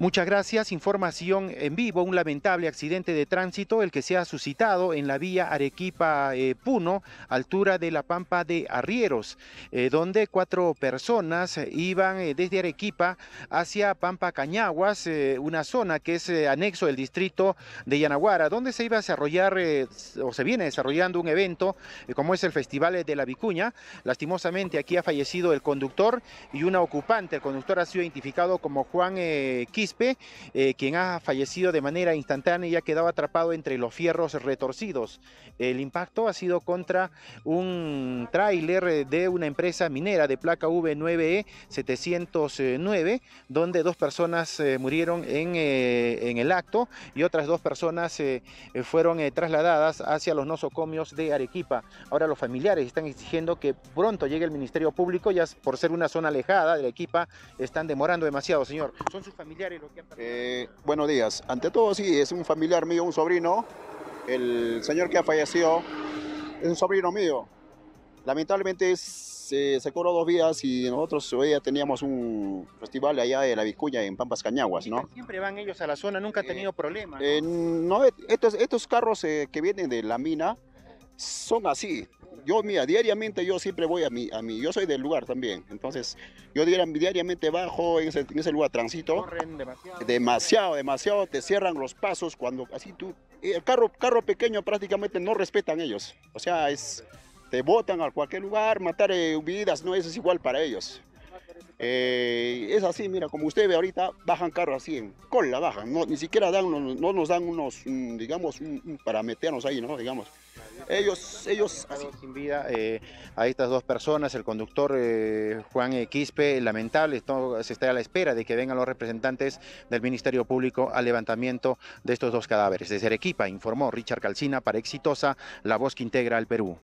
Muchas gracias. Información en vivo. Un lamentable accidente de tránsito, el que se ha suscitado en la vía Arequipa-Puno, altura de la Pampa de Arrieros, donde 4 personas iban desde Arequipa hacia Pampa Cañaguas, una zona que es anexo del distrito de Yanaguara, donde se iba a desarrollar o se viene desarrollando un evento como es el Festival de la Vicuña. Lastimosamente aquí ha fallecido el conductor y una ocupante. El conductor ha sido identificado como Juan Quispe, quien ha fallecido de manera instantánea y ha quedado atrapado entre los fierros retorcidos. El impacto ha sido contra un tráiler de una empresa minera de placa V9E 709, donde 2 personas murieron en el acto y otras 2 personas fueron trasladadas hacia los nosocomios de Arequipa. Ahora los familiares están exigiendo que pronto llegue el Ministerio Público, ya por ser una zona alejada de Arequipa, están demorando demasiado, señor. ¿Son sus familiares los que han perdido? Buenos días. Ante todo, sí, es un familiar mío, un sobrino. El señor que ha fallecido es un sobrino mío. Lamentablemente se cobró 2 días y nosotros hoy día teníamos un festival allá de la Vicuña en Pampas Cañaguas, ¿no? Siempre van ellos a la zona, nunca ha tenido problemas, ¿no? No, estos carros que vienen de la mina son así. Yo, mira, diariamente yo siempre voy yo soy del lugar también, entonces yo diariamente bajo en ese lugar, transito. Corren demasiado. Demasiado, te cierran los pasos cuando así tú, el carro pequeño prácticamente no respetan ellos, o sea, te botan a cualquier lugar, matar vidas, no, eso es igual para ellos. Es así, mira, como usted ve ahorita, bajan carros así, en cola bajan, no, ni siquiera no nos dan unos, digamos, para meternos ahí, ¿no? Digamos. Ellos así. Sin vida a estas 2 personas, el conductor Juan Quispe, lamentable, se está a la espera de que vengan los representantes del Ministerio Público al levantamiento de estos 2 cadáveres. Desde Arequipa informó Richard Calcina para Exitosa, la voz que integra al Perú.